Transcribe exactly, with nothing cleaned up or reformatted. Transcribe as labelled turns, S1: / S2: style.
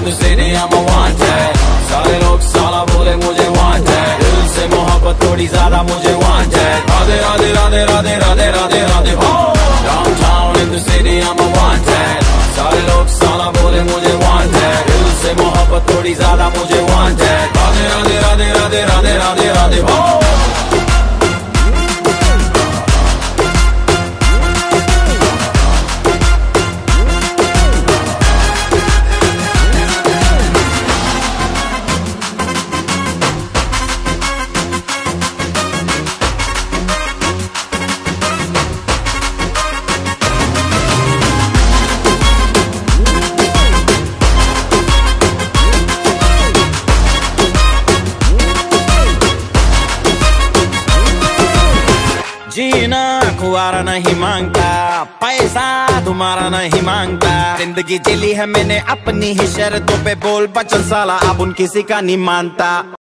S1: in the city, I'm a wanted. सारे लोग साला बोले मुझे wanted. दिल से मोहब्बत थोड़ी ज्यादा मुझे wanted. राधे राधे राधे राधे राधे राधे राधे हो. Downtown in the city, I'm a wanted. सारे लोग साला बोले मुझे wanted. दिल से मोहब्बत थोड़ी ज्यादा मुझे wanted. राधे राधे राधे राधे राधे राधे राधे हो. जीना खुआरा नहीं मांगता, पैसा तुम्हारा नहीं मांगता। जिंदगी जिली है मैंने अपनी ही शर्तों पे, बोल बचन साला अब उन किसी का नहीं मानता।